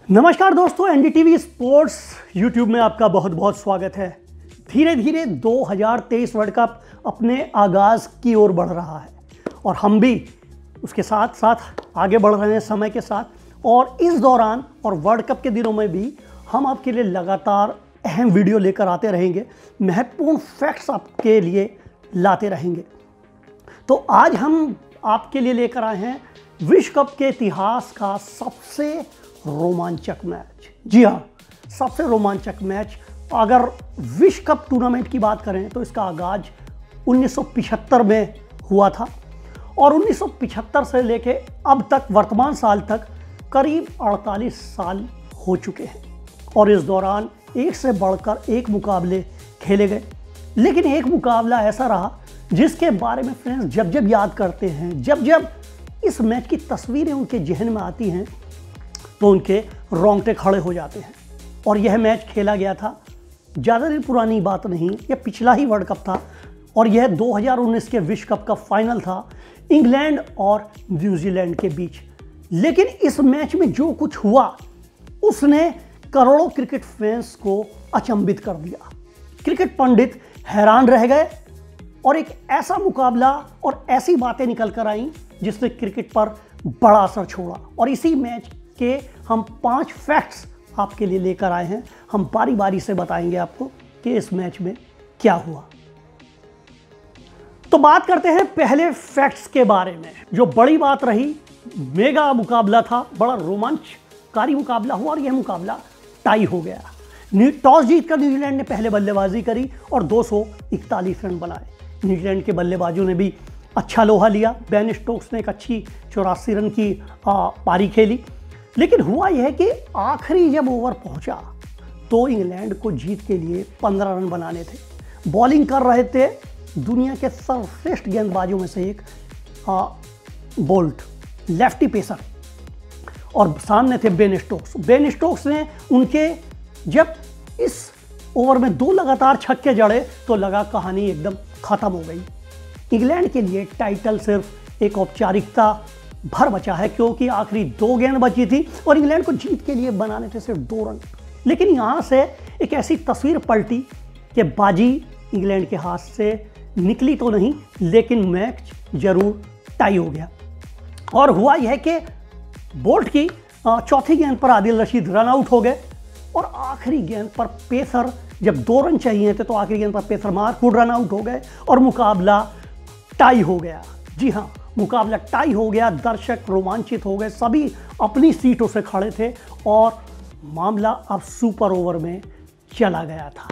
नमस्कार दोस्तों, NDTV sports YouTube में आपका बहुत बहुत स्वागत है। धीरे धीरे 2023 वर्ल्ड कप अपने आगाज़ की ओर बढ़ रहा है और हम भी उसके साथ साथ आगे बढ़ रहे हैं समय के साथ। और इस दौरान और वर्ल्ड कप के दिनों में भी हम आपके लिए लगातार अहम वीडियो लेकर आते रहेंगे, महत्वपूर्ण फैक्ट्स आपके लिए लाते रहेंगे। तो आज हम आपके लिए लेकर आए हैं विश्व कप के इतिहास का सबसे रोमांचक मैच। जी हाँ, सबसे रोमांचक मैच। अगर विश्व कप टूर्नामेंट की बात करें तो इसका आगाज 1975 में हुआ था और 1975 से लेके अब तक वर्तमान साल तक करीब 48 साल हो चुके हैं और इस दौरान एक से बढ़कर एक मुकाबले खेले गए। लेकिन एक मुकाबला ऐसा रहा जिसके बारे में फ्रेंड्स जब जब याद करते हैं, जब जब इस मैच की तस्वीरें उनके जहन में आती हैं तो उनके रोंगटे खड़े हो जाते हैं। और यह मैच खेला गया था, ज़्यादा दिन पुरानी बात नहीं, यह पिछला ही वर्ल्ड कप था और यह 2019 के विश्व कप का फाइनल था इंग्लैंड और न्यूजीलैंड के बीच। लेकिन इस मैच में जो कुछ हुआ उसने करोड़ों क्रिकेट फैंस को अचंभित कर दिया। क्रिकेट पंडित हैरान रह गए और एक ऐसा मुकाबला और ऐसी बातें निकल कर आईं जिसने क्रिकेट पर बड़ा असर छोड़ा। और इसी मैच के हम 5 फैक्ट्स आपके लिए लेकर आए हैं। हम बारी बारी से बताएंगे आपको कि इस मैच में क्या हुआ। तो बात करते हैं पहले फैक्ट्स के बारे में। जो बड़ी बात रही, मेगा मुकाबला था, बड़ा रोमांचकारी मुकाबला हुआ और यह मुकाबला टाई हो गया। टॉस जीतकर न्यूजीलैंड ने पहले बल्लेबाजी करी और 241 रन बनाए। न्यूजीलैंड के बल्लेबाजों ने भी अच्छा लोहा लिया। बेन स्टोक्स ने एक अच्छी 84 रन की पारी खेली। लेकिन हुआ यह कि आखिरी जब ओवर पहुंचा तो इंग्लैंड को जीत के लिए 15 रन बनाने थे। बॉलिंग कर रहे थे दुनिया के सर्वश्रेष्ठ गेंदबाजों में से एक बोल्ट, लेफ्टी पेसर, और सामने थे बेन स्टोक्स। बेन स्टोक्स ने उनके जब इस ओवर में 2 लगातार छक्के जड़े तो लगा कहानी एकदम खत्म हो गई। इंग्लैंड के लिए टाइटल सिर्फ एक औपचारिकता भर बचा है क्योंकि आखिरी 2 गेंद बची थी और इंग्लैंड को जीत के लिए बनाने थे सिर्फ 2 रन। लेकिन यहाँ से एक ऐसी तस्वीर पलटी कि बाजी इंग्लैंड के हाथ से निकली तो नहीं, लेकिन मैच जरूर टाई हो गया। और हुआ यह कि बोल्ट की चौथी गेंद पर आदिल रशीद रन आउट हो गए और आखिरी गेंद पर पेसर, जब 2 रन चाहिए थे तो आखिरी गेंद पर पेसर मार्कवुड रन आउट हो गए और मुकाबला टाई हो गया। जी हाँ, मुकाबला टाई हो गया। दर्शक रोमांचित हो गए, सभी अपनी सीटों से खड़े थे और मामला अब सुपर ओवर में चला गया था।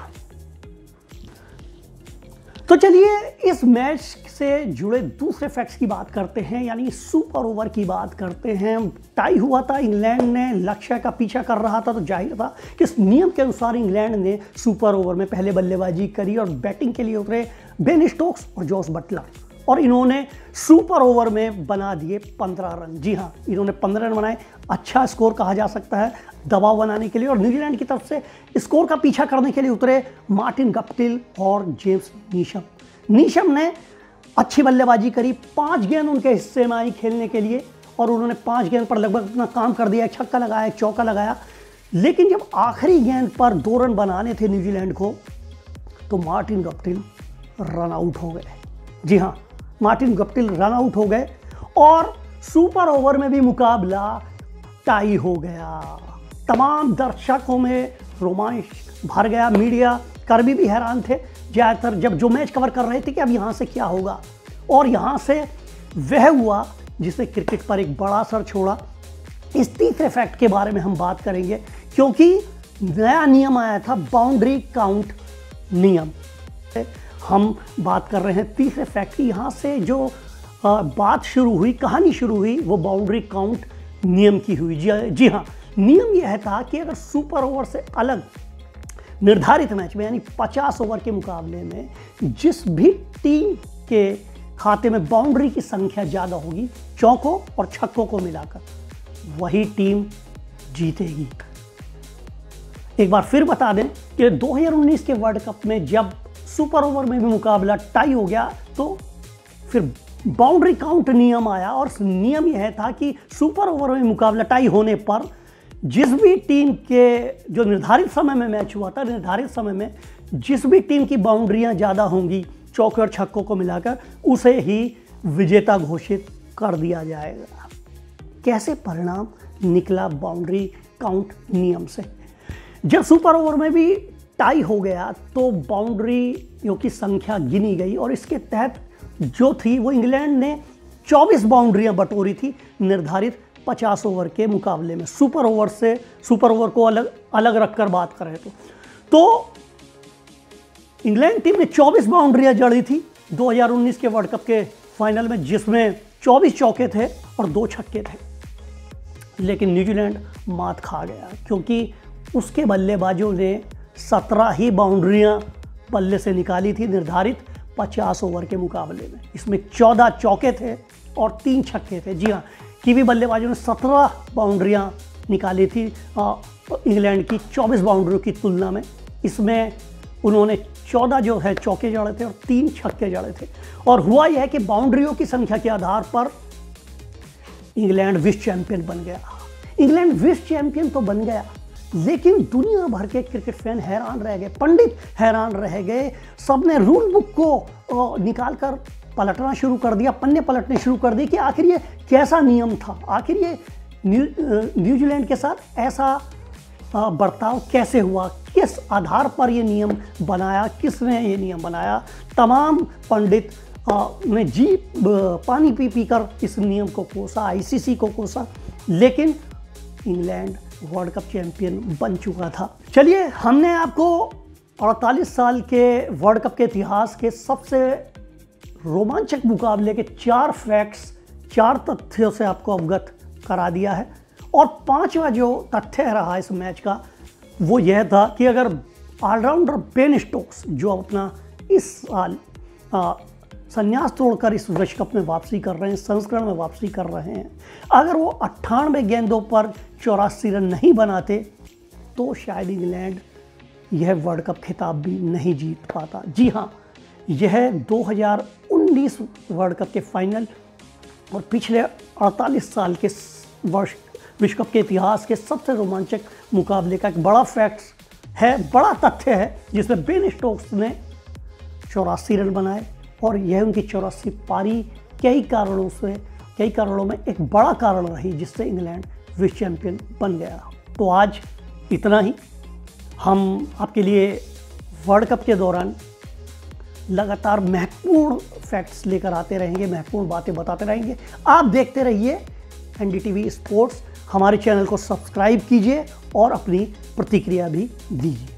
तो चलिए इस मैच से जुड़े दूसरे फैक्ट्स की बात करते हैं, यानी सुपर ओवर की बात करते हैं। टाई हुआ था, इंग्लैंड ने लक्ष्य का पीछा कर रहा था, तो जाहिर था कि इस नियम के अनुसार इंग्लैंड ने सुपर ओवर में पहले बल्लेबाजी करी और बैटिंग के लिए उतरे बेन स्टोक्स और जोस बटलर और इन्होंने सुपर ओवर में बना दिए 15 रन। जी हाँ, इन्होंने 15 रन बनाए। अच्छा स्कोर कहा जा सकता है दबाव बनाने के लिए। और न्यूजीलैंड की तरफ से स्कोर का पीछा करने के लिए उतरे मार्टिन गप्टिल और जेम्स नीशम ने अच्छी बल्लेबाजी करी। 5 गेंद उनके हिस्से में आई खेलने के लिए और उन्होंने 5 गेंद पर लगभग अपना काम कर दिया। एक छक्का लगाया, एक चौका लगाया। लेकिन जब आखिरी गेंद पर 2 रन बनाने थे न्यूजीलैंड को तो मार्टिन गप्टिल रन आउट हो गए। जी हाँ, मार्टिन गप्टिल रन आउट हो गए और सुपर ओवर में भी मुकाबला टाई हो गया। तमाम दर्शकों में रोमांच भर गया। मीडिया कर्मी भी हैरान थे ज़्यादातर जब जो मैच कवर कर रहे थे कि अब यहाँ से क्या होगा। और यहाँ से वह हुआ जिसने क्रिकेट पर एक बड़ा असर छोड़ा। इस तीसरे फैक्ट के बारे में हम बात करेंगे क्योंकि नया नियम आया था, बाउंड्री काउंट नियम। हम बात कर रहे हैं तीसरे फैक्ट की। यहाँ से जो बात शुरू हुई, कहानी शुरू हुई, वो बाउंड्री काउंट नियम की हुई। जी हाँ, नियम यह था कि अगर सुपर ओवर से अलग निर्धारित मैच में यानी 50 ओवर के मुकाबले में जिस भी टीम के खाते में बाउंड्री की संख्या ज़्यादा होगी, चौकों और छक्कों को मिलाकर, वही टीम जीतेगी। एक बार फिर बता दें कि 2019 के वर्ल्ड कप में जब सुपर ओवर में भी मुकाबला टाई हो गया तो फिर बाउंड्री काउंट नियम आया और नियम यह था कि सुपर ओवर में मुकाबला टाई होने पर जिस भी टीम के जो निर्धारित समय में मैच हुआ था, निर्धारित समय में जिस भी टीम की बाउंड्रियां ज़्यादा होंगी चौके और छक्कों को मिलाकर, उसे ही विजेता घोषित कर दिया जाएगा। कैसे परिणाम निकला बाउंड्री काउंट नियम से? जब सुपर ओवर में भी टाई हो गया तो बाउंड्रियों की संख्या गिनी गई और इसके तहत जो थी वो इंग्लैंड ने 24 बाउंड्रियां बटोरी थी निर्धारित 50 ओवर के मुकाबले में। सुपर ओवर को अलग रखकर बात करें तो इंग्लैंड टीम ने 24 बाउंड्रियां जड़ी थी 2019 के वर्ल्ड कप के फाइनल में, जिसमें 24 चौके थे और 2 छक्के थे। लेकिन न्यूजीलैंड मात खा गया क्योंकि उसके बल्लेबाजों ने 17 ही बाउंड्रियां बल्ले से निकाली थी निर्धारित 50 ओवर के मुकाबले में। इसमें 14 चौके थे और 3 छक्के थे। जी हाँ, कीवी बल्लेबाजों ने 17 बाउंड्रियां निकाली थी इंग्लैंड की 24 बाउंड्रियों की तुलना में। इसमें उन्होंने 14 जो है चौके जड़े थे और 3 छक्के जड़े थे। और हुआ यह है कि बाउंड्रियों की संख्या के आधार पर इंग्लैंड विश्व चैंपियन बन गया। इंग्लैंड विश्व चैंपियन तो बन गया, लेकिन दुनिया भर के क्रिकेट फैन हैरान रह गए, पंडित हैरान रह गए। सबने रूल बुक को निकाल कर पलटना शुरू कर दिया, पन्ने पलटने शुरू कर दिए कि आखिर ये कैसा नियम था, आखिर ये न्यूजीलैंड के साथ ऐसा बर्ताव कैसे हुआ, किस आधार पर ये नियम बनाया, किसने ये नियम बनाया। तमाम पंडित ने जी पानी पी कर इस नियम को कोसा, आईसीसी को कोसा, लेकिन इंग्लैंड वर्ल्ड कप चैंपियन बन चुका था। चलिए, हमने आपको 48 साल के वर्ल्ड कप के इतिहास के सबसे रोमांचक मुकाबले के 4 फैक्ट्स, 4 तथ्यों से आपको अवगत करा दिया है। और 5वां जो तथ्य रहा इस मैच का वो यह था कि अगर ऑलराउंडर बेन स्टोक्स, जो अपना इस साल संन्यास तोड़कर इस विश्व कप में वापसी कर रहे हैं, संस्करण में वापसी कर रहे हैं, अगर वो 98 गेंदों पर 84 रन नहीं बनाते तो शायद इंग्लैंड यह वर्ल्ड कप खिताब भी नहीं जीत पाता। जी हाँ, यह 2019 वर्ल्ड कप के फाइनल और पिछले 48 साल के विश्व कप के इतिहास के सबसे रोमांचक मुकाबले का एक बड़ा फैक्ट है, बड़ा तथ्य है, जिसमें बेन स्टोक्स ने 84 रन बनाए और यह उनकी 84 पारी कई कारणों में एक बड़ा कारण रही जिससे इंग्लैंड विश्व चैंपियन बन गया। तो आज इतना ही। हम आपके लिए वर्ल्ड कप के दौरान लगातार महत्वपूर्ण फैक्ट्स लेकर आते रहेंगे, महत्वपूर्ण बातें बताते रहेंगे। आप देखते रहिए NDTV स्पोर्ट्स। हमारे चैनल को सब्सक्राइब कीजिए और अपनी प्रतिक्रिया भी दीजिए।